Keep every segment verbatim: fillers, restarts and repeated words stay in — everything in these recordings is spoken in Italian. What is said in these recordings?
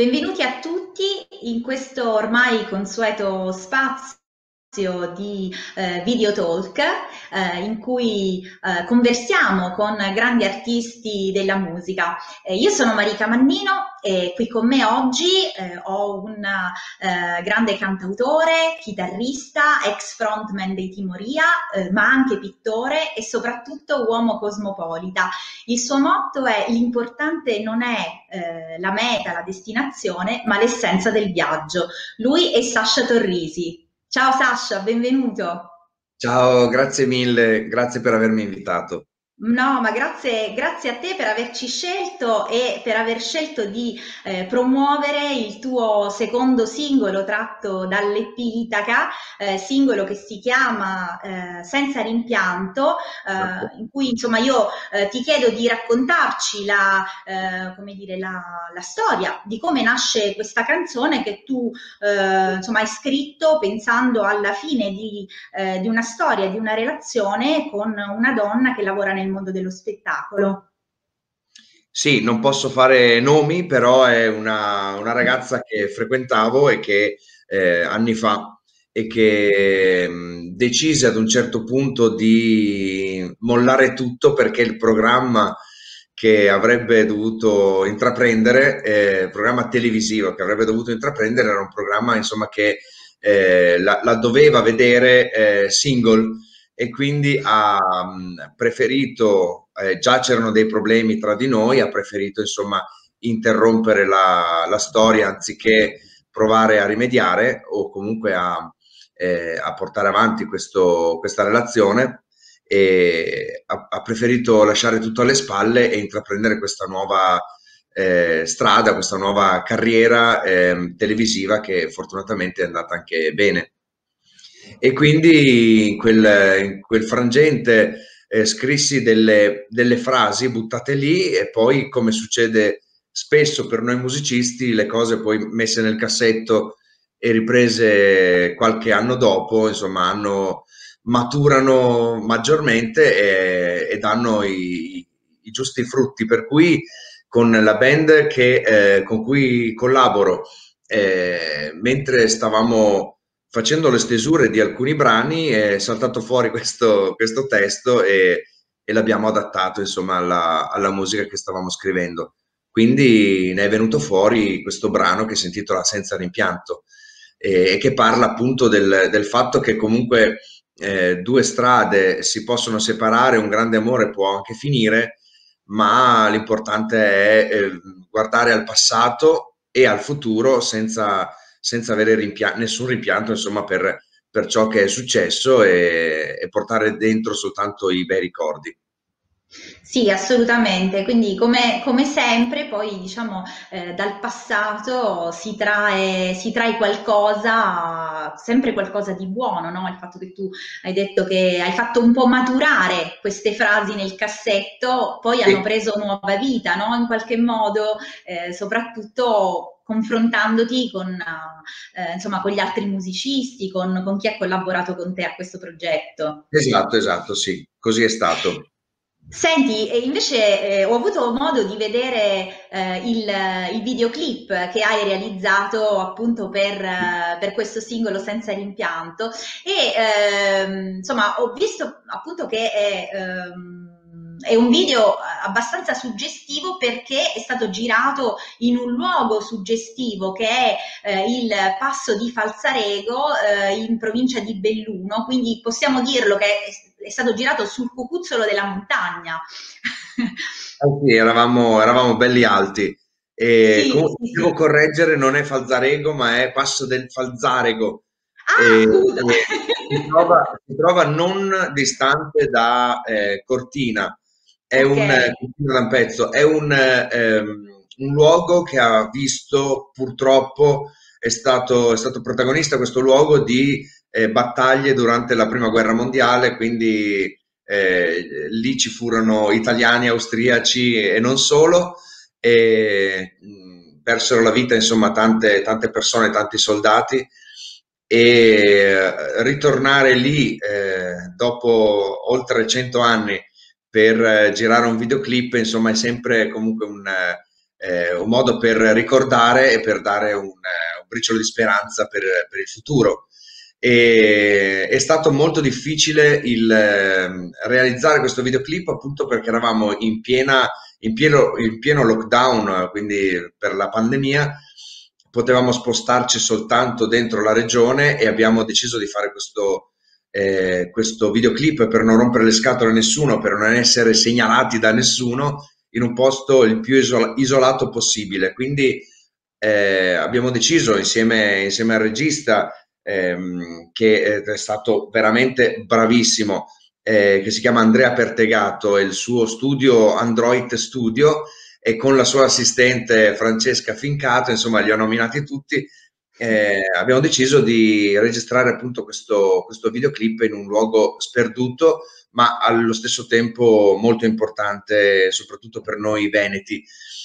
Benvenuti a tutti in questo ormai consueto spazio di eh, Video Talk eh, in cui eh, conversiamo con grandi artisti della musica. Eh, io sono Marica Mannino e qui con me oggi eh, ho un eh, grande cantautore, chitarrista, ex frontman dei Timoria, eh, ma anche pittore e soprattutto uomo cosmopolita. Il suo motto è: l'importante non è eh, la meta, la destinazione, ma l'essenza del viaggio. Lui è Sasha Torrisi. Ciao Sasha, benvenuto. Ciao, grazie mille, grazie per avermi invitato. No, ma grazie, grazie a te per averci scelto e per aver scelto di eh, promuovere il tuo secondo singolo tratto dall'E P Itaca, eh, singolo che si chiama eh, Senza rimpianto, Esatto. eh, in cui insomma io eh, ti chiedo di raccontarci la, eh, come dire, la, la storia di come nasce questa canzone che tu eh, insomma hai scritto pensando alla fine di eh, di una storia, di una relazione con una donna che lavora nel mondo dello spettacolo. Sì, non posso fare nomi, però è una, una ragazza che frequentavo e che eh, anni fa e che mh, decise ad un certo punto di mollare tutto perché il programma che avrebbe dovuto intraprendere, eh, il programma televisivo che avrebbe dovuto intraprendere era un programma, insomma, che eh, la, la doveva vedere eh, single e quindi ha mh, preferito, eh, già c'erano dei problemi tra di noi, ha preferito insomma interrompere la, la storia anziché provare a rimediare o comunque a, eh, a portare avanti questo, questa relazione e ha, ha preferito lasciare tutto alle spalle e intraprendere questa nuova eh, strada, questa nuova carriera eh, televisiva che fortunatamente è andata anche bene. E quindi in quel, in quel frangente eh, scrissi delle, delle frasi buttate lì e poi, come succede spesso per noi musicisti, le cose poi messe nel cassetto e riprese qualche anno dopo, insomma, hanno, maturano maggiormente e, e danno i, i giusti frutti. Per cui con la band che, eh, con cui collaboro, eh, mentre stavamo facendo le stesure di alcuni brani è saltato fuori questo, questo testo e, e l'abbiamo adattato insomma alla, alla musica che stavamo scrivendo. Quindi ne è venuto fuori questo brano che si intitola Senza rimpianto e, e che parla appunto del, del fatto che comunque eh, due strade si possono separare, un grande amore può anche finire, ma l'importante è eh, guardare al passato e al futuro senza, senza avere rimpia- nessun rimpianto, insomma, per, per ciò che è successo e, e portare dentro soltanto i bei ricordi. Sì, assolutamente. Quindi come, come sempre, poi diciamo eh, dal passato si trae, si trae qualcosa, sempre qualcosa di buono, no? Il fatto che tu hai detto che hai fatto un po' maturare queste frasi nel cassetto, poi hanno Sì, preso nuova vita, no? In qualche modo, eh, soprattutto confrontandoti con, eh, insomma, con gli altri musicisti, con, con chi ha collaborato con te a questo progetto. esatto, esatto, sì, così è stato. Senti, e invece eh, ho avuto modo di vedere eh, il, il videoclip che hai realizzato appunto per, eh, per questo singolo Senza rimpianto e ehm, insomma ho visto appunto che è, ehm, è un video abbastanza suggestivo perché è stato girato in un luogo suggestivo che è eh, il passo di Falzarego eh, in provincia di Belluno, quindi possiamo dirlo che è, è stato girato sul cucuzzolo della montagna. Ah, sì, eravamo, eravamo belli alti. E Sì, comunque sì, devo sì. correggere, non è Falzarego, ma è Passo del Falzarego. Ah, E, scusa. e si trova, si trova non distante da eh, Cortina. È Ok. un, eh, Cortina d'Ampezzo, è un, eh, ehm, un luogo che ha visto purtroppo, è stato, è stato protagonista questo luogo di eh, battaglie durante la prima guerra mondiale, quindi eh, lì ci furono italiani, austriaci e non solo, e mh, persero la vita insomma tante, tante persone, tanti soldati e eh, ritornare lì eh, dopo oltre cento anni per eh, girare un videoclip insomma è sempre comunque un, eh, un modo per ricordare e per dare un, eh, un briciolo di speranza per, per il futuro. E è stato molto difficile il eh, realizzare questo videoclip appunto perché eravamo in piena, in pieno, in pieno lockdown, quindi per la pandemia potevamo spostarci soltanto dentro la regione e abbiamo deciso di fare questo, eh, questo videoclip per non rompere le scatole a nessuno, per non essere segnalati da nessuno, in un posto il più isola- isolato possibile. Quindi eh, abbiamo deciso insieme, insieme al regista, ehm, che è stato veramente bravissimo, eh, che si chiama Andrea Pertegato, e il suo studio Android Studio, e con la sua assistente Francesca Fincato, insomma li ho nominati tutti. Eh, abbiamo deciso di registrare appunto questo, questo videoclip in un luogo sperduto, ma allo stesso tempo molto importante, soprattutto per noi veneti.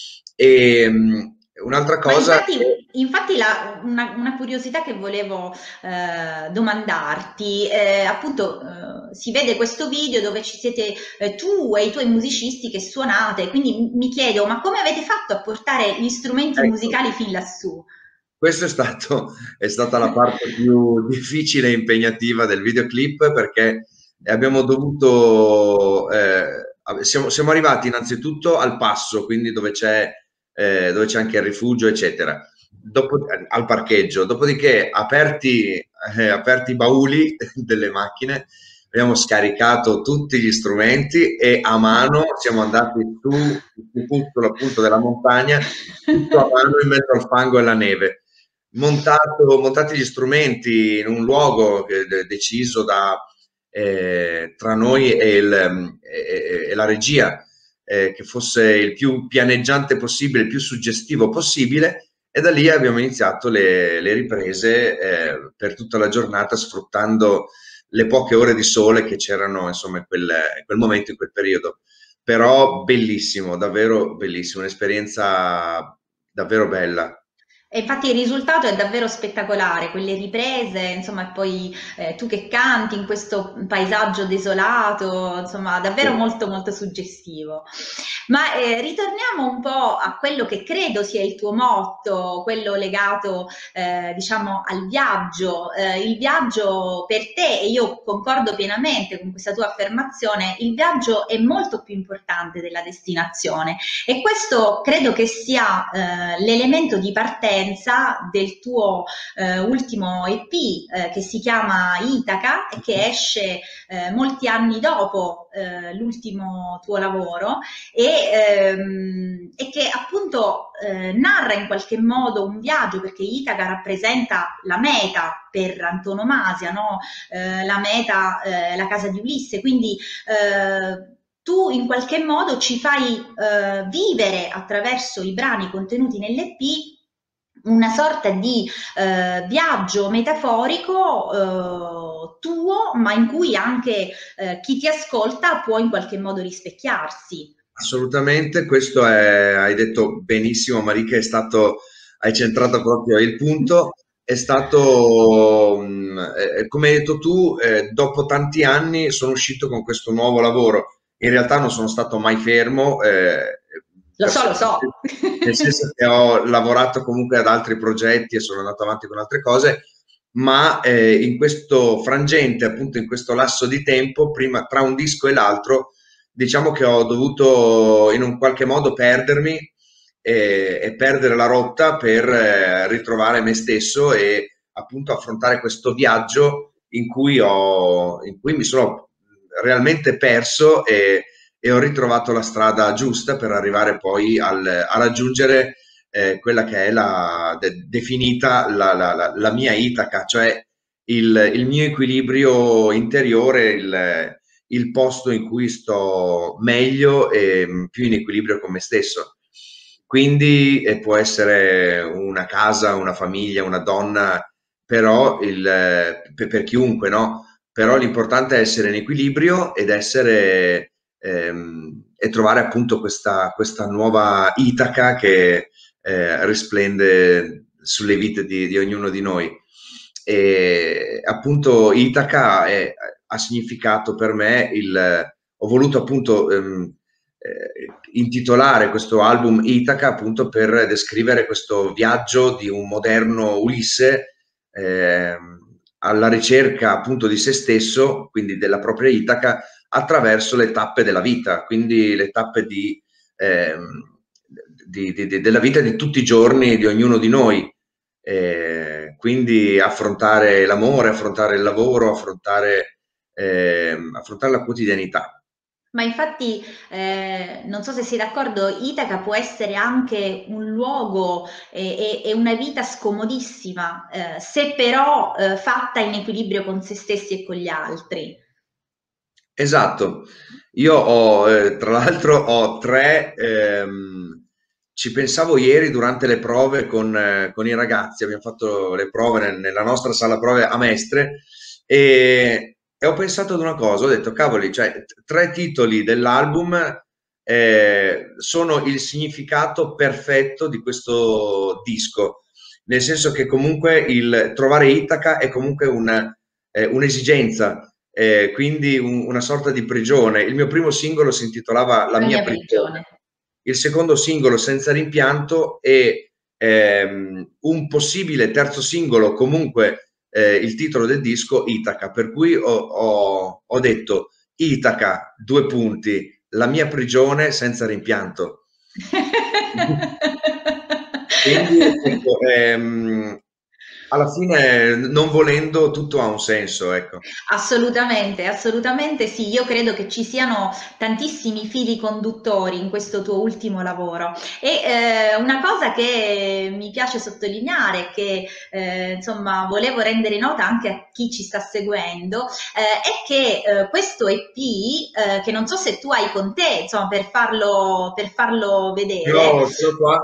E um, un'altra Ma cosa che... infatti, infatti la- una, una curiosità che volevo eh, domandarti, eh, appunto, eh, si vede questo video dove ci siete eh, tu e i tuoi musicisti che suonate, quindi mi chiedo, ma come avete fatto a portare gli strumenti Ecco, musicali fin lassù? questa è stato, è stata la parte più difficile e impegnativa del videoclip, perché abbiamo dovuto, eh, siamo, siamo arrivati innanzitutto al passo, quindi dove c'è eh, dove c'è anche il rifugio, eccetera. Dopo, al parcheggio, dopodiché aperti, eh, aperti i bauli delle macchine, abbiamo scaricato tutti gli strumenti e a mano siamo andati su il punto appunto della montagna, tutto a mano in mezzo al fango e alla neve. Montato, montati gli strumenti in un luogo che, de, deciso da, eh, tra noi e, il, e, e la regia, eh, che fosse il più pianeggiante possibile, il più suggestivo possibile, e da lì abbiamo iniziato le, le riprese eh, per tutta la giornata, sfruttando le poche ore di sole che c'erano insomma in quel, in quel momento, in quel periodo. Però bellissimo, davvero bellissimo, un'esperienza davvero bella. E infatti il risultato è davvero spettacolare, quelle riprese, insomma, e poi eh, tu che canti in questo paesaggio desolato, insomma, davvero Sì. molto molto suggestivo. Ma eh, ritorniamo un po' a quello che credo sia il tuo motto, quello legato, eh, diciamo, al viaggio. Eh, il viaggio per te, e io concordo pienamente con questa tua affermazione, il viaggio è molto più importante della destinazione. E questo credo che sia eh, l'elemento di partenza del tuo eh, ultimo E P eh, che si chiama Itaca e che esce eh, molti anni dopo eh, l'ultimo tuo lavoro e, ehm, e che appunto eh, narra in qualche modo un viaggio, perché Itaca rappresenta la meta per antonomasia, no? eh, la meta, eh, la casa di Ulisse, quindi eh, tu in qualche modo ci fai eh, vivere attraverso i brani contenuti nell'E P una sorta di eh, viaggio metaforico eh, tuo, ma in cui anche eh, chi ti ascolta può in qualche modo rispecchiarsi. Assolutamente, questo è, hai detto benissimo Marica, è stato, hai centrato proprio il punto, è stato, mh, eh, come hai detto tu, eh, dopo tanti anni sono uscito con questo nuovo lavoro. In realtà non sono stato mai fermo, eh, Lo per so, lo sé- so. nel senso che ho lavorato comunque ad altri progetti e sono andato avanti con altre cose, ma eh, in questo frangente, appunto in questo lasso di tempo, prima, tra un disco e l'altro, diciamo che ho dovuto in un qualche modo perdermi e, e perdere la rotta per eh, ritrovare me stesso e appunto affrontare questo viaggio in cui, ho, in cui mi sono realmente perso e, e ho ritrovato la strada giusta per arrivare poi al, a raggiungere eh, quella che è la de, definita la, la, la, la mia Itaca, cioè il, il mio equilibrio interiore, il, il posto in cui sto meglio e mh, più in equilibrio con me stesso. Quindi eh, può essere una casa, una famiglia, una donna, però il, eh, per, per chiunque, no? Però l'importante è essere in equilibrio ed essere ehm, e trovare appunto questa, questa nuova Itaca che eh, risplende sulle vite di, di ognuno di noi. E appunto Itaca è, ha significato per me il, ho voluto appunto ehm, eh, intitolare questo album Itaca appunto per descrivere questo viaggio di un moderno Ulisse eh, alla ricerca appunto di se stesso, quindi della propria Itaca, attraverso le tappe della vita, quindi le tappe di, ehm, di, di, di, della vita di tutti i giorni di ognuno di noi. Eh, quindi affrontare l'amore, affrontare il lavoro, affrontare, ehm, affrontare la quotidianità. Ma infatti, eh, non so se sei d'accordo, Itaca può essere anche un luogo e, e- e una vita scomodissima, eh, se però eh, fatta in equilibrio con se stessi e con gli altri. Esatto, io ho, eh, tra l'altro, ho tre, ehm, ci pensavo ieri durante le prove con, eh, con i ragazzi, abbiamo fatto le prove nel- nella nostra sala prove a Mestre e, e ho pensato ad una cosa, ho detto, cavoli, cioè, t- tre titoli dell'album eh, sono il significato perfetto di questo disco, nel senso che comunque il trovare Itaca è comunque una, eh, un'esigenza, eh, quindi un- una sorta di prigione. Il mio primo singolo si intitolava La La mia mia prigione. prigione, il secondo singolo Senza rimpianto e ehm, un possibile terzo singolo, comunque eh, il titolo del disco Itaca, per cui ho, ho- ho detto Itaca, due punti, la mia prigione senza rimpianto. Quindi, ecco, ehm, alla fine, non volendo, tutto ha un senso, ecco. Assolutamente, assolutamente sì. Io credo che ci siano tantissimi fili conduttori in questo tuo ultimo lavoro. E eh, una cosa che mi piace sottolineare, che eh, insomma volevo rendere nota anche a chi ci sta seguendo, eh, è che eh, questo E P, eh, che non so se tu hai con te, insomma, per farlo, per farlo Ce l'ho vedere. ce l'ho qua.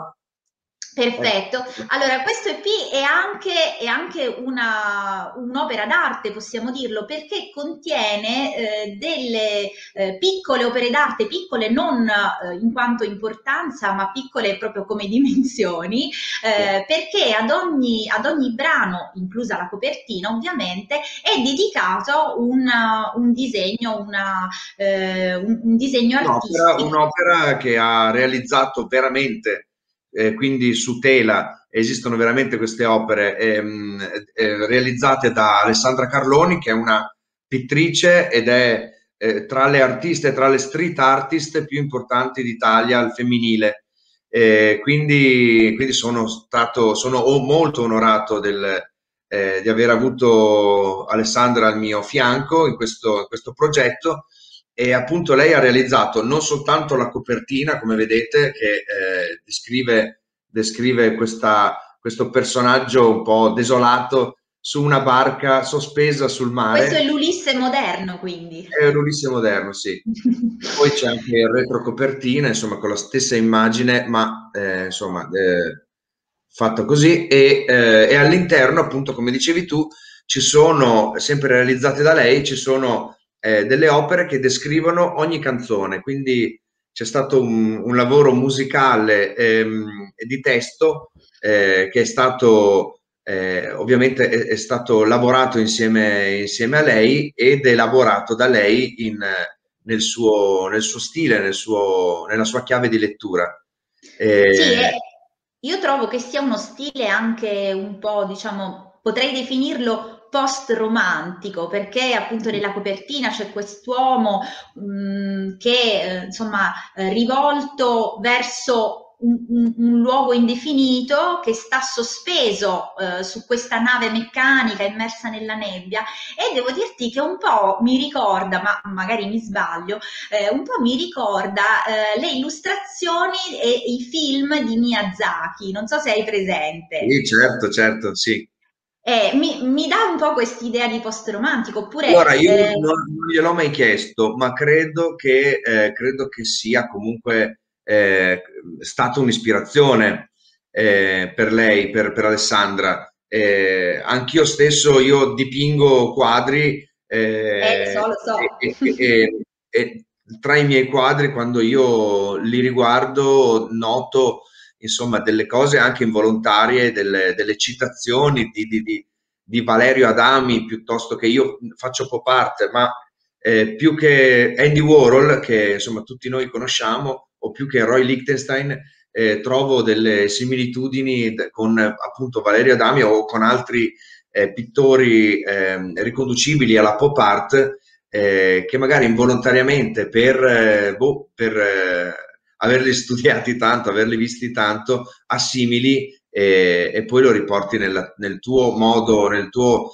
Perfetto. Ecco. Allora, questo E P è anche, è anche una, un'opera d'arte, possiamo dirlo, perché contiene eh, delle eh, piccole opere d'arte, piccole non eh, in quanto importanza, ma piccole proprio come dimensioni, eh, perché ad ogni, ad ogni brano, inclusa la copertina ovviamente, è dedicato una, un disegno, una, eh, un, un disegno Un'opera, artistico. un'opera che ha realizzato veramente, eh, quindi su tela, esistono veramente queste opere ehm, eh, realizzate da Alessandra Carloni, che è una pittrice ed è eh, tra le artiste, tra le street artist più importanti d'Italia al femminile. Eh, quindi, quindi sono stato, sono molto onorato del, eh, di aver avuto Alessandra al mio fianco in questo, in questo progetto e appunto lei ha realizzato non soltanto la copertina, come vedete, che eh, descrive, descrive questa, questo personaggio un po' desolato su una barca sospesa sul Questo è mare, l'Ulisse moderno, quindi. è un Ulisse moderno, sì. Poi c'è anche il retrocopertina, insomma, con la stessa immagine, ma eh, insomma, eh, fatto così. E, eh, e all'interno, appunto, come dicevi tu, ci sono, sempre realizzate da lei, ci sono eh, delle opere che descrivono ogni canzone. Quindi c'è stato un, un lavoro musicale ehm, e di testo eh, che è stato eh, ovviamente è, è stato lavorato insieme, insieme a lei ed elaborato da lei in, nel suo, nel suo stile, nel suo, nella sua chiave di lettura. Sì, Eh, e io trovo che sia uno stile anche un po', diciamo, potrei definirlo post-romantico, perché appunto nella copertina c'è quest'uomo mh, che, eh, insomma, eh, rivolto verso un, un- un luogo indefinito che sta sospeso eh, su questa nave meccanica immersa nella nebbia e devo dirti che un po' mi ricorda, ma magari mi sbaglio, eh, un po' mi ricorda eh, le illustrazioni e i film di Miyazaki, non so se hai presente. sì, certo, certo, sì. Eh, mi, mi dà un po' quest'idea di post-romantico, oppure Allora, io eh, non, non gliel'ho mai chiesto, ma credo che, eh, credo che sia comunque eh, stata un'ispirazione eh, per lei, per, per Alessandra. Eh, anch'io stesso, io dipingo quadri eh, lo so, eh, lo e, so. e- e- e tra i miei quadri, quando io li riguardo, noto insomma delle cose anche involontarie, delle, delle citazioni di, di- di- di Valerio Adami, piuttosto che io faccio pop art, ma eh, più che Andy Warhol, che insomma tutti noi conosciamo, o più che Roy Lichtenstein, eh, trovo delle similitudini con appunto Valerio Adami o con altri eh, pittori eh, riconducibili alla pop art, eh, che magari involontariamente per, eh, boh, per eh, averli studiati tanto, averli visti tanto, assimili e, e poi lo riporti nella, nel tuo modo, nel tuo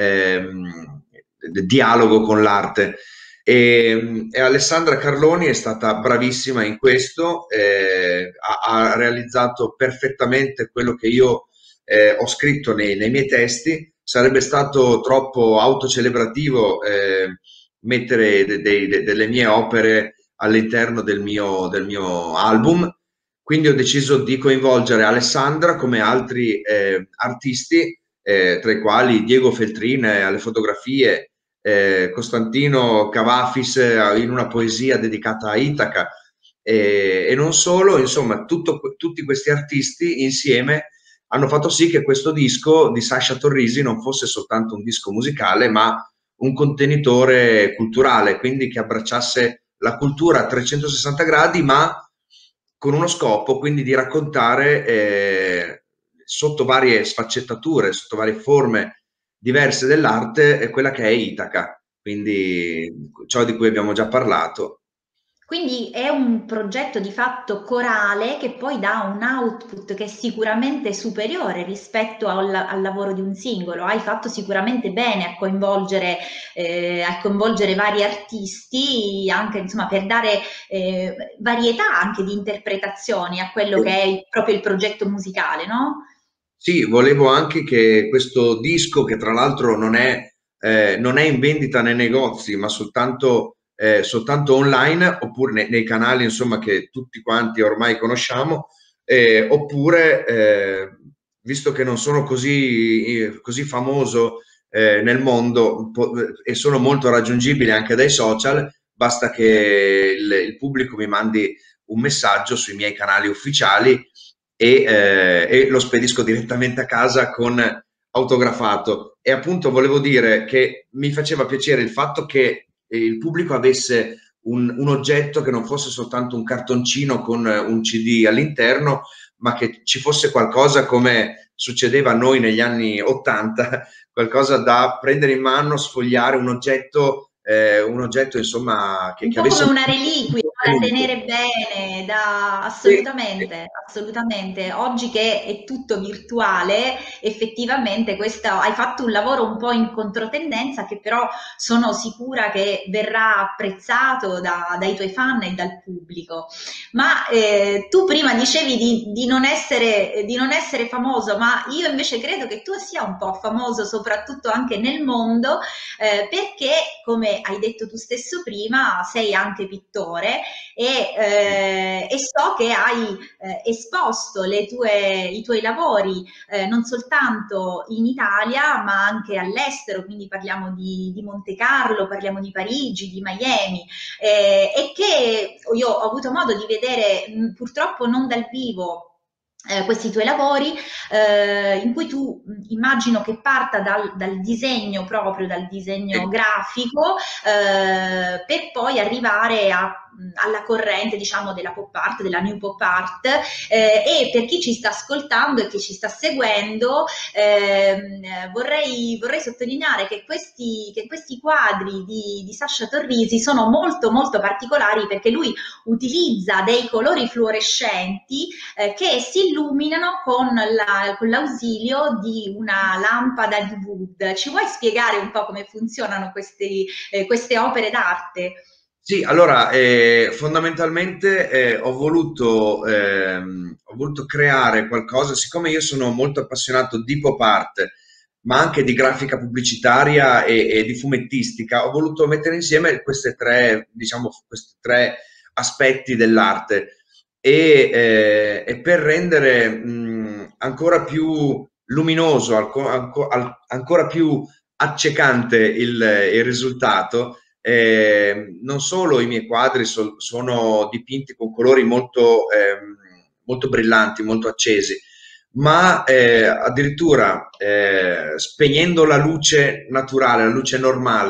ehm, dialogo con l'arte. E, e Alessandra Carloni è stata bravissima in questo, eh, ha, ha realizzato perfettamente quello che io eh, ho scritto nei, nei miei testi. Sarebbe stato troppo autocelebrativo eh, mettere de, de, de, delle mie opere all'interno del mio, del mio album, quindi ho deciso di coinvolgere Alessandra come altri eh, artisti, eh, tra i quali Diego Feltrin eh, alle fotografie, eh, Costantino Cavafis eh, in una poesia dedicata a Itaca, eh, e non solo, insomma, tutto, tutti questi artisti insieme hanno fatto sì che questo disco di Sasha Torrisi non fosse soltanto un disco musicale, ma un contenitore culturale, quindi che abbracciasse la cultura a trecentosessanta gradi, ma con uno scopo, quindi di raccontare eh, sotto varie sfaccettature, sotto varie forme diverse dell'arte, è quella che è Itaca, quindi ciò di cui abbiamo già parlato. Quindi è un progetto di fatto corale che poi dà un output che è sicuramente superiore rispetto al, al lavoro di un singolo. Hai fatto sicuramente bene a coinvolgere, eh, a coinvolgere vari artisti, anche insomma, per dare eh, varietà anche di interpretazioni a quello che è il- proprio il progetto musicale, no? Sì, volevo anche che questo disco, che tra l'altro non è, eh, non è in vendita nei negozi, ma soltanto, eh, soltanto online, oppure nei, nei canali, insomma, che tutti quanti ormai conosciamo, eh, oppure, eh, visto che non sono così, eh, così famoso, eh, nel mondo po- e sono molto raggiungibile anche dai social, basta che il, il pubblico mi mandi un messaggio sui miei canali ufficiali e, eh, e lo spedisco direttamente a casa con autografato. E appunto volevo dire che mi faceva piacere il fatto che il pubblico avesse un, un oggetto che non fosse soltanto un cartoncino con un C D all'interno, ma che ci fosse qualcosa come succedeva a noi negli anni ottanta, qualcosa da prendere in mano, sfogliare, un oggetto, eh, un oggetto insomma che, Un che po' come avesse un una reliquia da contenuto. tenere bene, da Sì, sì. assolutamente, assolutamente. Oggi che è tutto virtuale, effettivamente questo, hai fatto un lavoro un po' in controtendenza che però sono sicura che verrà apprezzato da- dai tuoi fan e dal pubblico. Ma eh, tu prima dicevi di, di non essere, di non essere famoso, ma io invece credo che tu sia un po' famoso, soprattutto anche nel mondo, eh, perché, come hai detto tu stesso prima, sei anche pittore e, eh, e so che hai eh, esposto le tue, i tuoi lavori eh, non soltanto in Italia, ma anche all'estero, quindi parliamo di, di Monte Carlo, parliamo di Parigi, di Miami, eh, e che io ho avuto modo di vedere, mh, purtroppo non dal vivo, eh, questi tuoi lavori, eh, in cui tu mh, immagino che parta dal, dal disegno proprio, dal disegno Sì. grafico, eh, per poi arrivare a alla corrente diciamo della pop art, della new pop art, eh, e per chi ci sta ascoltando e chi ci sta seguendo ehm, vorrei, vorrei sottolineare che questi, che questi quadri di, di Sasha Torrisi sono molto molto particolari perché lui utilizza dei colori fluorescenti eh, che si illuminano con, la, con l'ausilio di una lampada di wood. Ci vuoi spiegare un po' come funzionano questi, eh, queste opere d'arte? Sì, allora, eh, fondamentalmente eh, ho voluto, ehm, ho voluto creare qualcosa, siccome io sono molto appassionato di pop art, ma anche di grafica pubblicitaria e, e di fumettistica, ho voluto mettere insieme queste tre, diciamo, questi tre aspetti dell'arte e, eh, e per rendere mh, ancora più luminoso, alco- anco- al- ancora più accecante il il risultato. Eh, non solo i miei quadri so- sono dipinti con colori molto, ehm, molto brillanti, molto accesi, ma eh, addirittura eh, spegnendo la luce naturale, la luce normale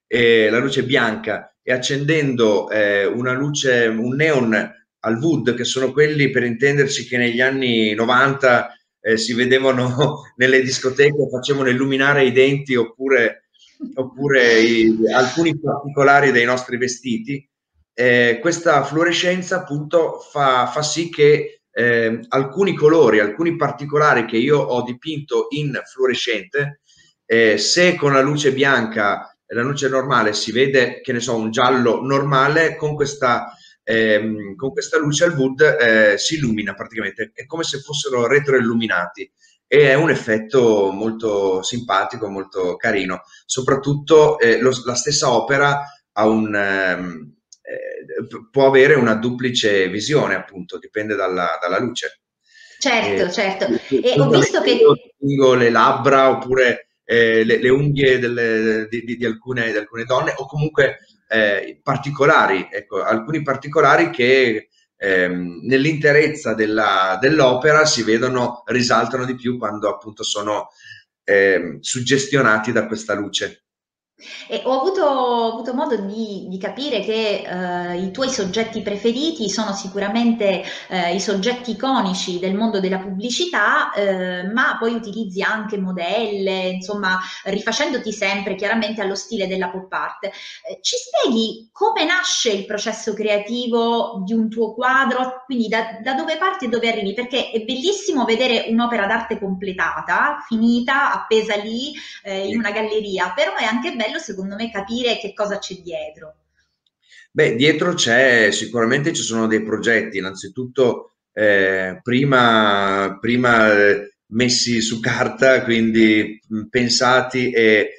e la luce bianca, e accendendo eh, una luce, un neon al wood, che sono quelli, per intenderci, che negli anni novanta eh, si vedevano nelle discoteche, facevano illuminare i denti oppure, oppure i, alcuni particolari dei nostri vestiti. Eh, questa fluorescenza appunto fa, fa sì che eh, alcuni colori, alcuni particolari che io ho dipinto in fluorescente, eh, se con la luce bianca e la luce normale si vede, che ne so, un giallo normale, con questa, ehm, con questa luce al wood eh, si illumina praticamente, è come se fossero retroilluminati, e è un effetto molto simpatico, molto carino. Soprattutto eh, lo, la stessa opera ha un... Ehm, eh, può avere una duplice visione, appunto, dipende dalla, dalla luce. Certo, E, certo. E ho visto solitamente io che distingo le labbra oppure eh, le, le unghie delle, di, di, di alcune, di alcune donne, o comunque eh, particolari, ecco, alcuni particolari che ehm, nell'interezza della, dell'opera si vedono, risaltano di più quando appunto sono ehm, suggestionati da questa luce. E ho avuto, ho avuto modo di, di capire che eh, i tuoi soggetti preferiti sono sicuramente eh, i soggetti iconici del mondo della pubblicità, eh, ma poi utilizzi anche modelle, insomma, rifacendoti sempre chiaramente allo stile della pop art. Eh, ci spieghi come nasce il processo creativo di un tuo quadro, quindi da, da dove parti e dove arrivi? Perché è bellissimo vedere un'opera d'arte completata, finita, appesa lì eh, in una galleria, però è anche bello secondo me capire che cosa c'è dietro. Beh, dietro c'è sicuramente, ci sono dei progetti, innanzitutto eh, prima, prima eh, messi su carta, quindi mh, pensati e,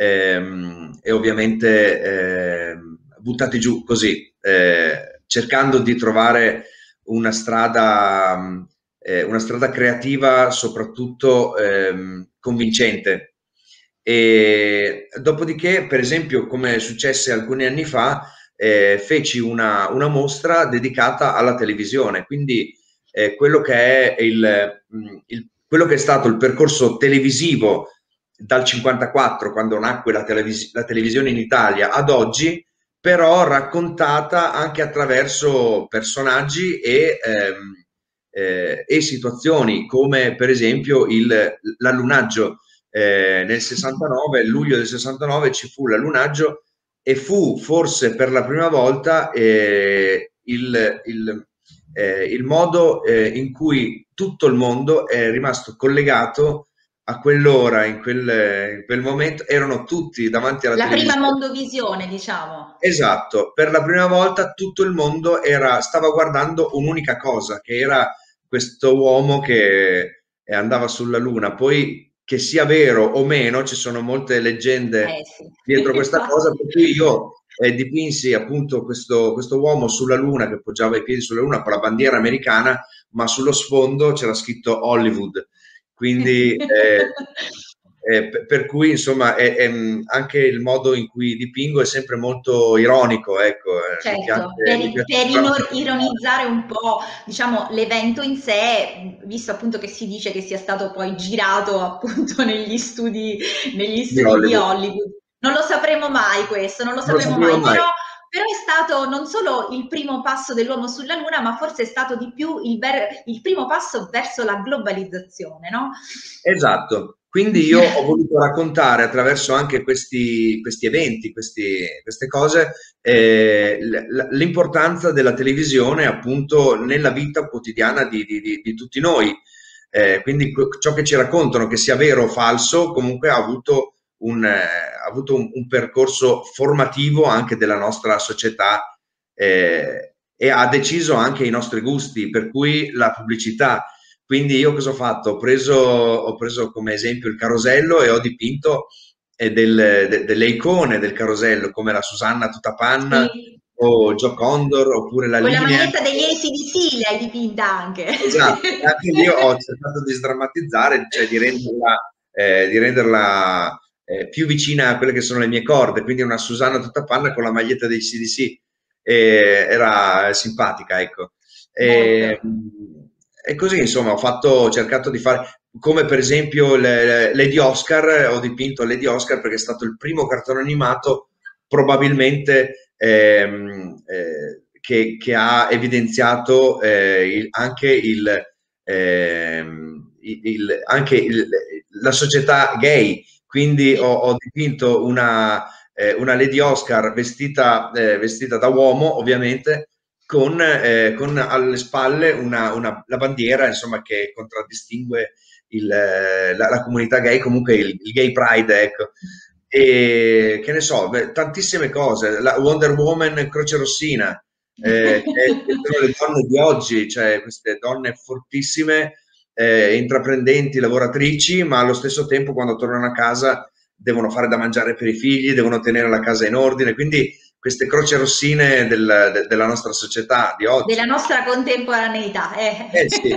ehm, e ovviamente ehm, buttati giù così, eh, cercando di trovare una strada, mh, eh, una strada creativa, soprattutto ehm, convincente. E dopodiché, per esempio, come successe alcuni anni fa, eh, feci una, una mostra dedicata alla televisione, quindi eh, quello che è il, mh, il- quello che è stato il percorso televisivo dal cinquantaquattro, quando nacque la, televis- la televisione in Italia, ad oggi, però raccontata anche attraverso personaggi e, ehm, eh, e situazioni, come per esempio il- l'allunaggio. Eh, nel sessantanove, luglio del sessantanove, ci fu l'allunaggio, e fu forse per la prima volta eh, il, il, eh, il modo eh, in cui tutto il mondo è rimasto collegato a quell'ora, in quel, in quel momento, erano tutti davanti alla La prima televisione. mondovisione, diciamo. Esatto, per la prima volta tutto il mondo era, stava guardando un'unica cosa, che era questo uomo che eh, andava sulla Luna. Poi, che sia vero o meno, ci sono molte leggende Eh sì, dietro questa cosa, infatti. per cui io eh, dipinsi appunto questo, questo uomo sulla Luna, che poggiava i piedi sulla Luna con la bandiera americana, ma sullo sfondo c'era scritto Hollywood. Quindi eh, eh, per, per cui insomma è, è, anche il modo in cui dipingo è sempre molto ironico, ecco, eh, mi piace, Certo, per, mi piace per ino- drammaticare. ironizzare un po', diciamo, l'evento in sé, visto appunto che si dice che sia stato poi girato appunto negli studi, negli Di studi di Hollywood. Hollywood. Non lo sapremo mai questo, non lo Non lo sapremo sapevo mai, mai. però, però è stato non solo il primo passo dell'uomo sulla Luna, ma forse è stato di più il, ver- il primo passo verso la globalizzazione, no? Esatto, quindi io ho voluto raccontare attraverso anche questi, questi eventi, questi- queste cose, eh, l- l'importanza della televisione appunto nella vita quotidiana di, di- di- di tutti noi. Eh, quindi que- ciò che ci raccontano, che sia vero o falso, comunque ha avuto un, eh, ha avuto un, un percorso formativo anche della nostra società, eh, e ha deciso anche i nostri gusti, per cui la pubblicità. Quindi io cosa ho fatto? Ho preso, ho preso come esempio il carosello e ho dipinto eh, del- de- delle icone del carosello, come la Susanna Tutapanna Sì, o Joe Condor, oppure la con la linea. maglietta degli A C D C le hai dipinta anche. Esatto, e anche lì ho cercato di sdrammatizzare, cioè di renderla, eh, di renderla eh, più vicina a quelle che sono le mie corde, quindi una Susanna Tutapanna con la maglietta dei C D C, e era simpatica, ecco. E, Molto. e così, insomma, ho fatto, ho cercato di fare, come per esempio le- Lady Oscar, ho dipinto Lady Oscar perché è stato il primo cartone animato probabilmente ehm, eh, che, che ha evidenziato eh, il, anche, il, ehm, il, il, anche il, la società gay. Quindi ho, ho dipinto una, eh, una Lady Oscar vestita, eh, vestita da uomo, ovviamente, con, eh, con alle spalle una, una, la bandiera, insomma, che contraddistingue il, eh, la, la comunità gay, comunque il, il Gay Pride, ecco. E che ne so, beh, tantissime cose, la Wonder Woman crocerossina, eh, che, che sono le donne di oggi, cioè queste donne fortissime, eh, intraprendenti, lavoratrici, ma allo stesso tempo quando tornano a casa devono fare da mangiare per i figli, devono tenere la casa in ordine, quindi queste crocerossine del, de, della nostra società di oggi. Della nostra contemporaneità. Eh. Eh sì.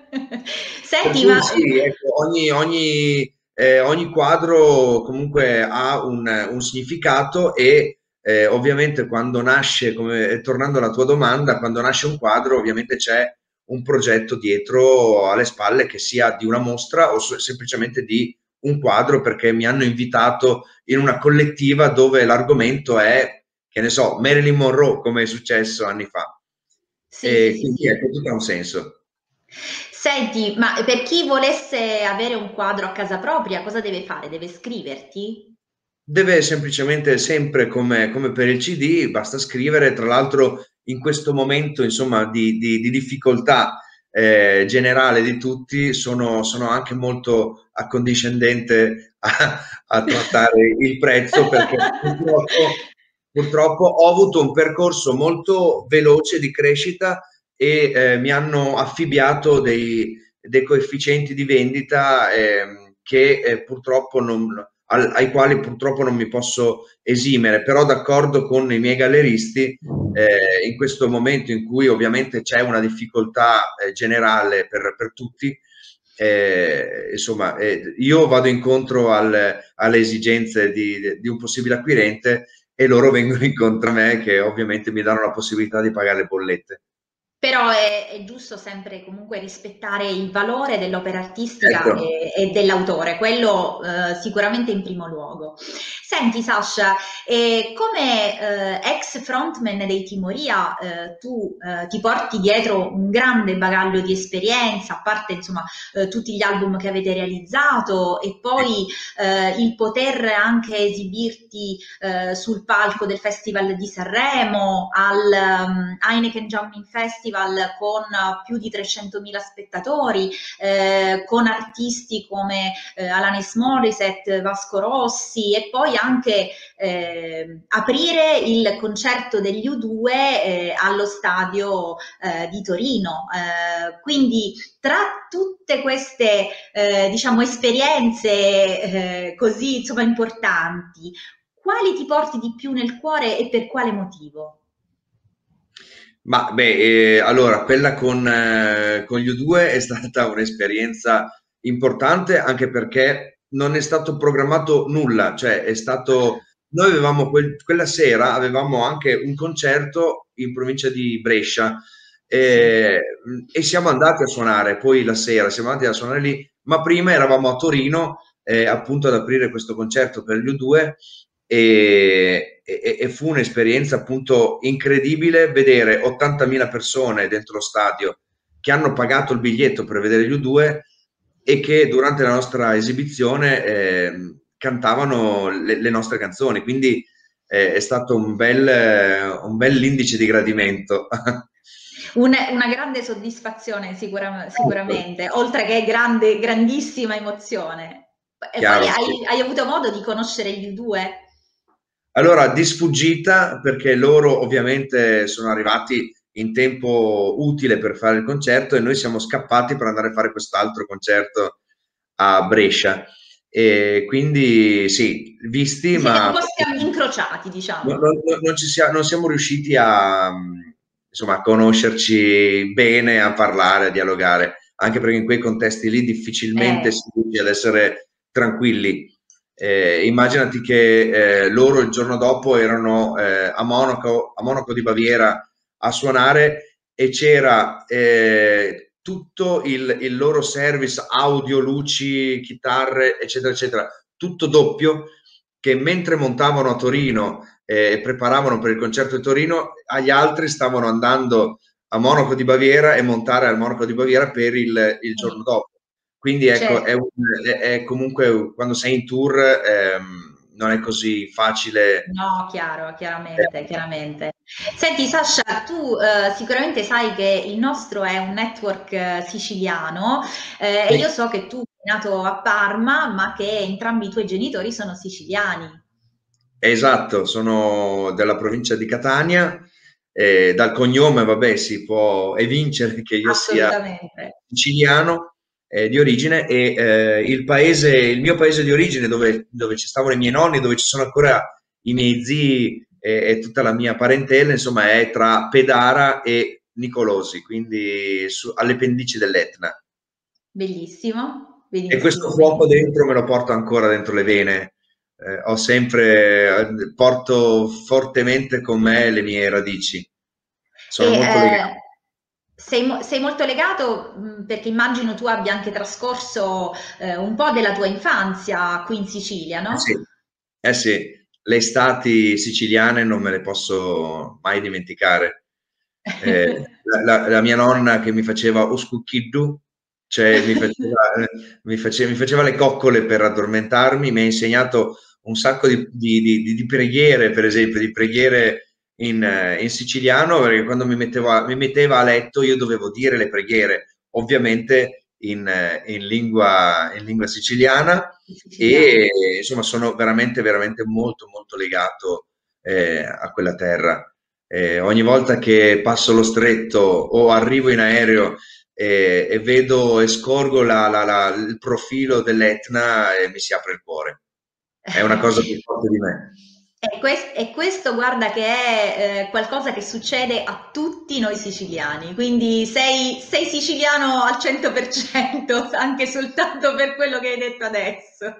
Per Senti, cui ma... sì, ecco, ogni, ogni, eh, ogni quadro comunque ha un, un significato e eh, ovviamente quando nasce, come, tornando alla tua domanda, quando nasce un quadro ovviamente c'è un progetto dietro alle spalle, che sia di una mostra o semplicemente di un quadro, perché mi hanno invitato in una collettiva dove l'argomento è, che ne so, Marilyn Monroe, come è successo anni fa. Sì, sì, E sì, quindi sì. ecco, tutto ha un senso. Senti, ma per chi volesse avere un quadro a casa propria, cosa deve fare? Deve scriverti? Deve semplicemente, sempre come, come per il C D, basta scrivere. Tra l'altro in questo momento, insomma, di, di, di difficoltà eh, generale di tutti, sono, sono anche molto accondiscendente a, a trattare il prezzo, perché purtroppo, purtroppo ho avuto un percorso molto veloce di crescita e eh, mi hanno affibbiato dei, dei coefficienti di vendita ehm, che eh, purtroppo non, al- ai quali purtroppo non mi posso esimere, però d'accordo con i miei galleristi, eh, in questo momento in cui ovviamente c'è una difficoltà eh, generale per, per tutti, eh, insomma, eh, io vado incontro al- alle esigenze di, di un possibile acquirente e loro vengono incontro a me, che ovviamente mi danno la possibilità di pagare le bollette. Però è, è giusto sempre comunque rispettare il valore dell'opera artistica Certo. e, e dell'autore, quello eh, sicuramente in primo luogo. Senti Sasha, eh, come eh, ex frontman dei Timoria, eh, tu eh, ti porti dietro un grande bagaglio di esperienza, a parte insomma eh, tutti gli album che avete realizzato e poi eh, il poter anche esibirti eh, sul palco del Festival di Sanremo, al um, Heineken Jamming Festival con più di trecentomila spettatori, eh, con artisti come eh, Alanis Morissette, Vasco Rossi e poi anche eh, aprire il concerto degli U due eh, allo stadio eh, di Torino. Eh, quindi tra tutte queste eh, diciamo esperienze eh, così insomma importanti, quali ti porti di più nel cuore e per quale motivo? Ma beh, eh, allora, quella con, eh, con gli U due è stata un'esperienza importante, anche perché non è stato programmato nulla, cioè è stato, noi avevamo quel- quella sera avevamo anche un concerto in provincia di Brescia Sì. eh, e siamo andati a suonare, poi la sera siamo andati a suonare lì, ma prima eravamo a Torino eh, appunto ad aprire questo concerto per gli U due e, e- e fu un'esperienza appunto incredibile vedere ottantamila persone dentro lo stadio che hanno pagato il biglietto per vedere gli U due e che durante la nostra esibizione eh, cantavano le, le nostre canzoni, quindi eh, è stato un bel, eh, un bel indice di gradimento. Un- una grande soddisfazione sicura- Certo. sicuramente, oltre che grande, grandissima emozione. E poi Chiaro, sì. hai, hai avuto modo di conoscere gli U due? Allora, di sfuggita, perché loro ovviamente sono arrivati in tempo utile per fare il concerto e noi siamo scappati per andare a fare quest'altro concerto a Brescia. E quindi sì, visti, Vi siete un ma po' scam- incrociati, non, diciamo. non- non ci sia- non siamo riusciti a, insomma, a conoscerci bene, a parlare, a dialogare, anche perché in quei contesti lì difficilmente Eh, si riesce ad essere tranquilli. Eh, immaginati che eh, loro il giorno dopo erano eh, a Monaco, a Monaco di Baviera a suonare e c'era eh, tutto il, il loro service audio, luci, chitarre, eccetera, eccetera, tutto doppio, che mentre montavano a Torino e preparavano per il concerto di Torino, agli altri stavano andando a Monaco di Baviera e montare al Monaco di Baviera per il, il Sì, giorno dopo. Quindi ecco, è, certo. un, è, è comunque quando sei in tour ehm, non è così facile. No, chiaro, chiaramente, eh, chiaramente. Senti, Sasha, tu eh, sicuramente sai che il nostro è un network eh, siciliano eh, e io sì, so che tu sei nato a Parma, ma che entrambi i tuoi genitori sono siciliani. esatto, sono della provincia di Catania, eh, dal cognome, vabbè, si può evincere che io sia Assolutamente. siciliano eh, di origine e eh, il paese, il mio paese di origine dove, dove ci stavano i miei nonni, dove ci sono ancora i miei zii e, e tutta la mia parentela, insomma, è tra Pedara e Nicolosi, quindi su- alle pendici dell'Etna. Bellissimo, E questo benissimo, fuoco benissimo. dentro me lo porto ancora dentro le vene. Eh, ho sempre, eh, porto fortemente con me le mie radici. E Sono molto legato. eh, sei, mo- sei molto legato, mh, perché immagino tu abbia anche trascorso eh, un po' della tua infanzia qui in Sicilia, Eh no? sì, eh sì, le estati siciliane non me le posso mai dimenticare. Eh, la, la- la mia nonna che mi faceva uscucchiddu, cioè mi faceva, eh, mi face- mi faceva le coccole per addormentarmi, mi ha insegnato un sacco di, di- di- di preghiere, per esempio, di preghiere in, eh, in siciliano, perché quando mi metteva, mi metteva a letto io dovevo dire le preghiere, ovviamente in, eh, in lingua, in lingua siciliana Il e siciliano. insomma sono veramente, veramente molto, molto legato eh, a quella terra. Eh, ogni volta che passo lo stretto o arrivo in aereo e, e vedo e scorgo la- la- la- il profilo dell'Etna e mi si apre il cuore. È una cosa più forte di me. E, quest- e questo guarda che è eh, qualcosa che succede a tutti noi siciliani, quindi sei, sei siciliano al cento per cento, anche soltanto per quello che hai detto adesso.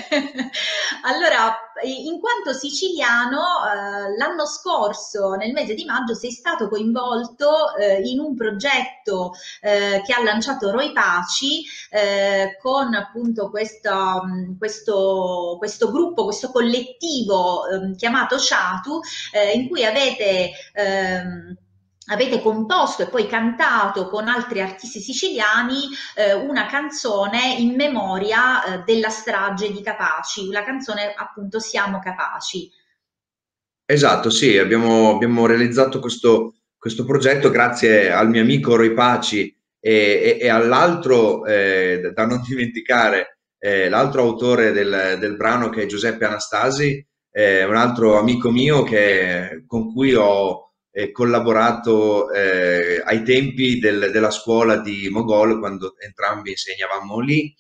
Allora, in quanto siciliano, eh, l'anno scorso, nel mese di maggio, sei stato coinvolto eh, in un progetto eh, che ha lanciato Roy Paci eh, con appunto questo, questo, questo gruppo, questo collettivo eh, chiamato Chatu, eh, in cui avete ehm, avete composto e poi cantato con altri artisti siciliani eh, una canzone in memoria eh, della strage di Capaci, la canzone appunto Siamo Capaci. Esatto, sì, abbiamo, abbiamo realizzato questo, questo progetto grazie al mio amico Roy Paci e, e- e all'altro, eh, da non dimenticare, eh, l'altro autore del, del brano che è Giuseppe Anastasi, eh, un altro amico mio che- con cui ho eh, collaborato eh, ai tempi del- della scuola di Mogol, quando entrambi insegnavamo lì.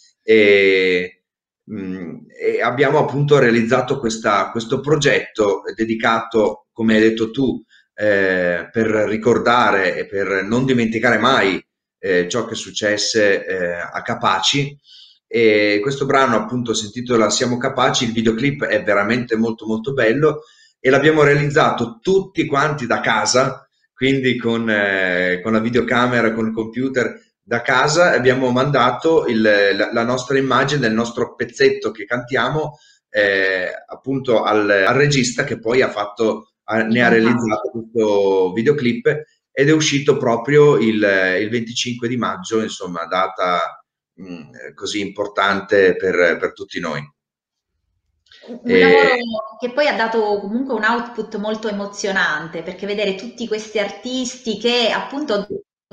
E, mh, e abbiamo appunto realizzato questa- questo progetto dedicato, come hai detto tu, eh, per ricordare e per non dimenticare mai eh, ciò che successe eh, a Capaci. E questo brano appunto si intitola Siamo Capaci, il videoclip è veramente molto molto bello e l'abbiamo realizzato tutti quanti da casa, quindi con, eh, con la videocamera, con il computer da casa, abbiamo mandato il- la, la nostra immagine del nostro pezzetto che cantiamo eh, appunto al, al regista che poi ha fatto, ha- I ne ha montaggio. realizzato questo videoclip ed è uscito proprio il, il venticinque di maggio, insomma, data mh, così importante per, per tutti noi. Un E, lavoro che poi ha dato comunque un output molto emozionante, perché vedere tutti questi artisti che appunto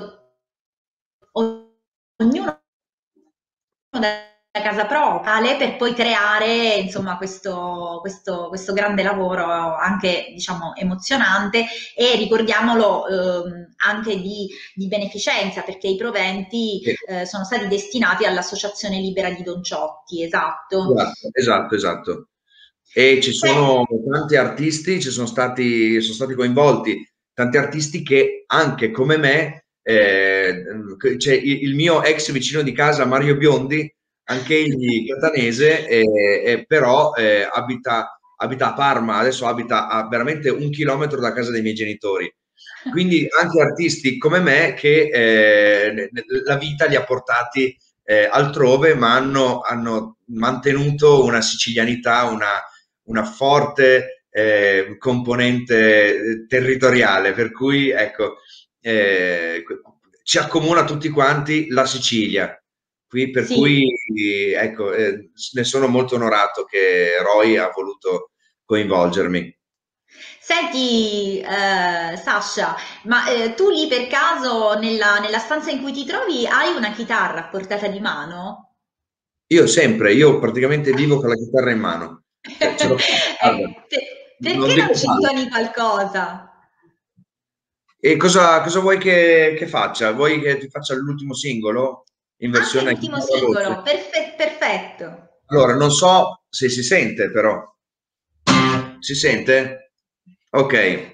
o- ognuno da casa propria per poi creare insomma questo, questo, questo grande lavoro anche diciamo emozionante e ricordiamolo ehm, anche di, di beneficenza perché i proventi eh, sono stati destinati all'Associazione Libera di Don Ciotti, esatto. esatto, esatto, esatto. E ci Beh, sono tanti artisti, ci sono stati, sono stati coinvolti tanti artisti che anche come me, eh, c'è il, il mio ex vicino di casa Mario Biondi, anche egli catanese, eh, eh, però eh, abita, abita a Parma, adesso abita a veramente un chilometro da casa dei miei genitori. Quindi anche artisti come me che eh, la vita li ha portati eh, altrove, ma hanno, hanno mantenuto una sicilianità, una, una forte eh, componente territoriale, per cui ecco, eh, ci accomuna tutti quanti la Sicilia. Qui, per Sì. cui ecco, eh, ne sono molto onorato che Roy ha voluto coinvolgermi. Senti, eh, Sasha, ma eh, tu lì per caso nella, nella stanza in cui ti trovi hai una chitarra a portata di mano? Io sempre, io praticamente vivo con la chitarra in mano, cioè ce l'ho sempre, guarda, Eh, pe- non perché non dico ci male. intoni qualcosa? E cosa, cosa vuoi che, che faccia? Vuoi che ti faccia l'ultimo singolo in Anche versione l'ultimo chitarra voce? singolo, perfe- perfetto. Allora, non so se si sente, però. Si sente? Ok.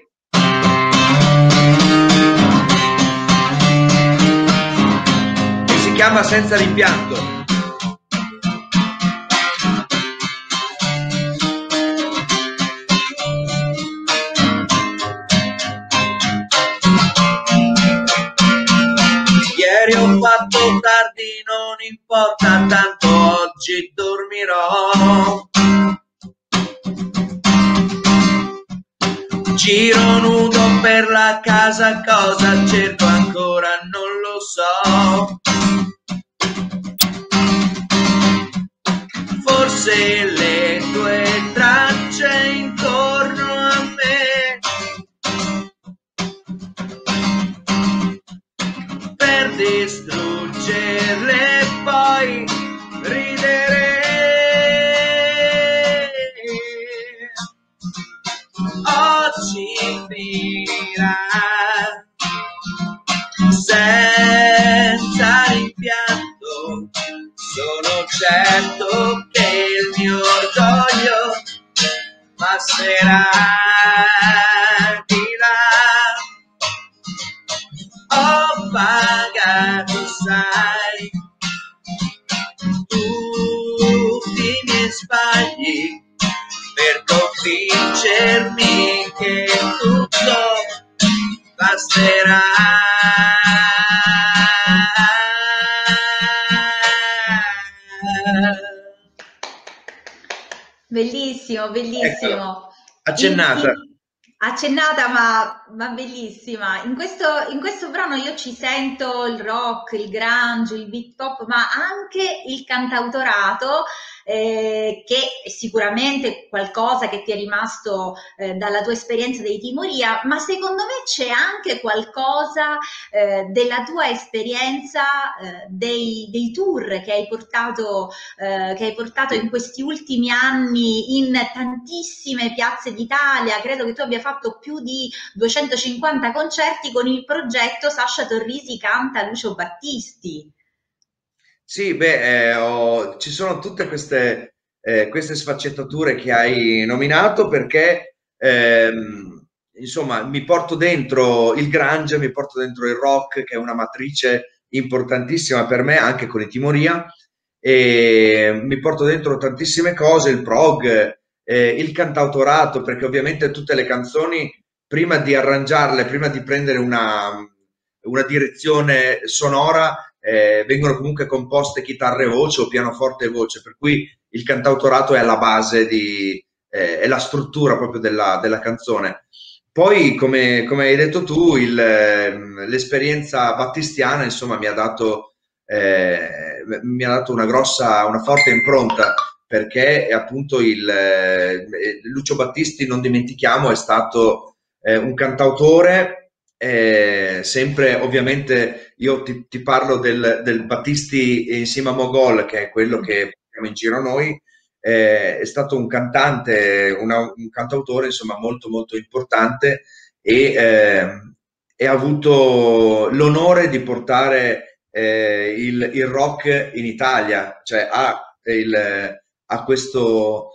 E si chiama Senza rimpianto. Ieri ho fatto tardi, non importa, tanto oggi dormirò. Giro nudo per la casa, cosa cerco ancora non lo so. Forse le tue tracce intorno a me, per distruggerle poi ridere. Oggi finirà senza rimpianto, sono certo che il mio orgoglio passerà di là. Ho pagato, sai, tutti i miei sbagli per convincermi che tutto basterà. Bellissimo, Eccola, bellissimo. In- accennata. in- accennata, ma, ma bellissima. In questo, in questo brano io ci sento il rock, il grunge, il beat pop, ma anche il cantautorato, eh, che è sicuramente qualcosa che ti è rimasto eh, dalla tua esperienza dei Timoria, ma secondo me c'è anche qualcosa eh, della tua esperienza eh, dei, dei tour che hai portato eh, che hai portato in questi ultimi anni in tantissime piazze d'Italia. Credo che tu abbia fatto più di duecentocinquanta concerti con il progetto Sasha Torrisi canta Lucio Battisti. Sì, beh, eh, ho- ci sono tutte queste, eh, queste sfaccettature che hai nominato perché, ehm, insomma, mi porto dentro il grunge, mi porto dentro il rock, che è una matrice importantissima per me, anche con i Timoria, e mi porto dentro tantissime cose, il prog, eh, il cantautorato, perché ovviamente tutte le canzoni, prima di arrangiarle, prima di prendere una, una direzione sonora, eh, vengono comunque composte chitarra e voce o pianoforte e voce, per cui il cantautorato è alla base di, eh, è la struttura proprio della, della canzone. Poi, come, come hai detto tu, il, ehm, l'esperienza battistiana, insomma, mi ha dato, eh, mi ha dato una grossa, una forte impronta, perché è appunto il, eh, Lucio Battisti, non dimentichiamo, è stato eh, un cantautore, eh, sempre ovviamente io ti, ti parlo del, del Battisti insieme a Mogol, che è quello che portiamo in giro noi, eh, è stato un cantante, una, un cantautore insomma molto molto importante e, eh, e ha avuto l'onore di portare eh, il, il rock in Italia, cioè ha, il, ha questo,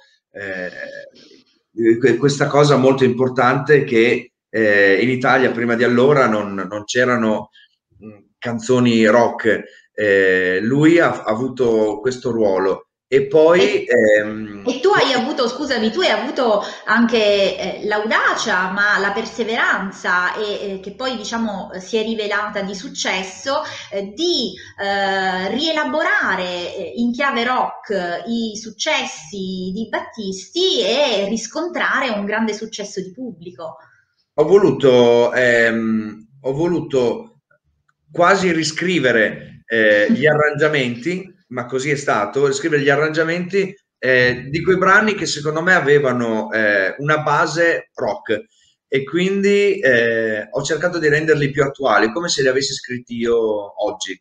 eh, questa cosa molto importante che eh, in Italia prima di allora non, non c'erano mh, canzoni rock. Eh, lui ha, ha avuto questo ruolo E E, poi ehm, e tu hai avuto, scusami, tu hai avuto anche eh, l'audacia, ma la perseveranza, e, e che poi diciamo si è rivelata di successo, eh, di eh, rielaborare eh, in chiave rock eh, i successi di Battisti e riscontrare un grande successo di pubblico. Ho voluto, ehm, ho voluto quasi riscrivere eh, gli arrangiamenti, ma così è stato, riscrivere gli arrangiamenti eh, di quei brani che secondo me avevano eh, una base rock e quindi eh, ho cercato di renderli più attuali, come se li avessi scritti io oggi.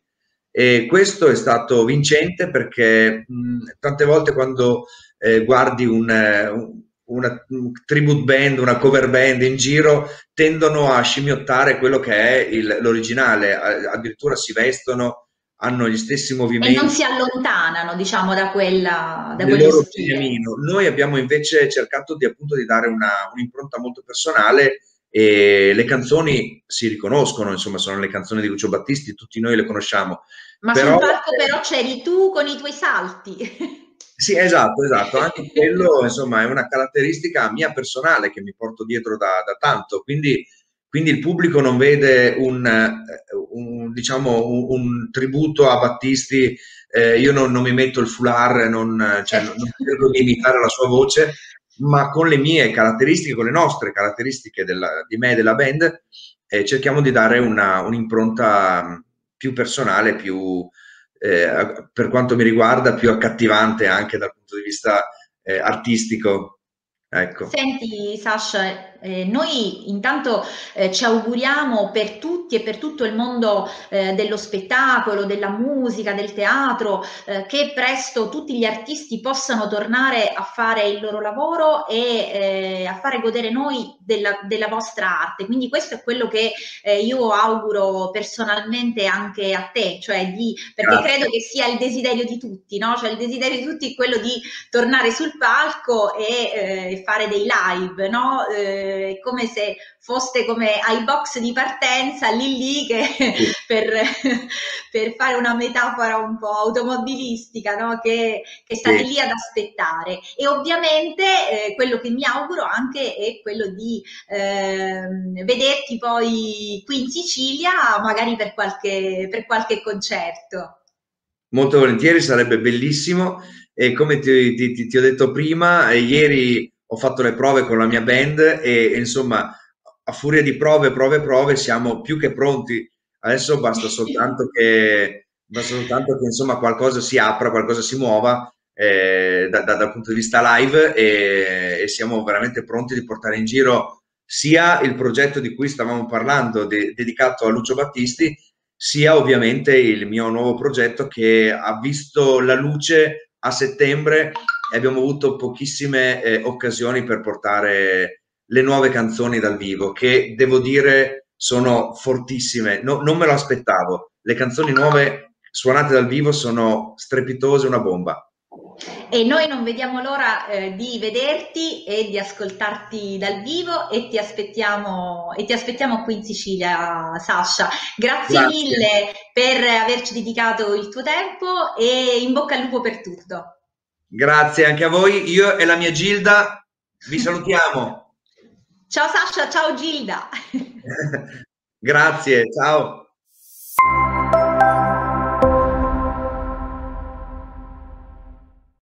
E questo è stato vincente perché mh, tante volte quando eh, guardi un, eh, un- una un tribute band, una cover band in giro, tendono a scimmiottare quello che è il- l'originale, a- addirittura si vestono, hanno gli stessi E non movimenti si allontanano, diciamo, da quella, da del quello loro stile. beniamino. Noi abbiamo invece cercato di, appunto, di dare una, un'impronta molto personale e le canzoni si riconoscono, insomma, sono le canzoni di Lucio Battisti, tutti noi le conosciamo, Ma sul però palco eh, però c'eri tu con i tuoi salti. sì, esatto, esatto. Anche quello, insomma, è una caratteristica mia personale che mi porto dietro da, da tanto. Quindi, quindi il pubblico non vede un, eh, un, diciamo, un, un tributo a Battisti. Eh, io non, non mi metto il foulard, non, cioè, non, Certo. non cerco di imitare la sua voce, ma con le mie caratteristiche, con le nostre caratteristiche della- di me e della band, eh, cerchiamo di dare una, un'impronta più personale, più eh, per quanto mi riguarda, più accattivante anche dal punto di vista eh, artistico. Ecco. Senti Sasha, eh, noi intanto eh, ci auguriamo per tutti e per tutto il mondo eh, dello spettacolo, della musica, del teatro, eh, che presto tutti gli artisti possano tornare a fare il loro lavoro e eh, a fare godere noi della, della vostra arte. Quindi questo è quello che eh, io auguro personalmente anche a te, cioè di, perché credo Grazie. che sia il desiderio di tutti, no? Cioè il desiderio di tutti è quello di tornare sul palco e eh, fare dei live, no? Eh, come se foste come ai box di partenza lì lì che Sì, per, per fare una metafora un po' automobilistica, no? Che, che state sì. lì ad aspettare. E ovviamente eh, quello che mi auguro anche è quello di eh, vederti poi qui in Sicilia, magari per qualche, per qualche concerto. Molto volentieri, sarebbe bellissimo. E come ti, ti- ti- ti ho detto prima, eh, ieri ho fatto le prove con la mia band e, e, insomma, a furia di prove, prove, prove, siamo più che pronti. Adesso basta soltanto che, basta soltanto che insomma, qualcosa si apra, qualcosa si muova eh, da- da- dal punto di vista live e, e siamo veramente pronti di portare in giro sia il progetto di cui stavamo parlando, de- dedicato a Lucio Battisti, sia ovviamente il mio nuovo progetto che ha visto la luce a settembre e abbiamo avuto pochissime eh, occasioni per portare le nuove canzoni dal vivo, che devo dire sono fortissime. No, non me lo aspettavo. Le canzoni nuove suonate dal vivo sono strepitose, una bomba. E noi non vediamo l'ora eh, di vederti e di ascoltarti dal vivo e ti aspettiamo, e ti aspettiamo qui in Sicilia, Sasha. Grazie Grazie. mille per averci dedicato il tuo tempo e in bocca al lupo per tutto. Grazie anche a voi. Io e la mia Gilda vi salutiamo. Ciao Sasha, ciao Gilda. Grazie, ciao.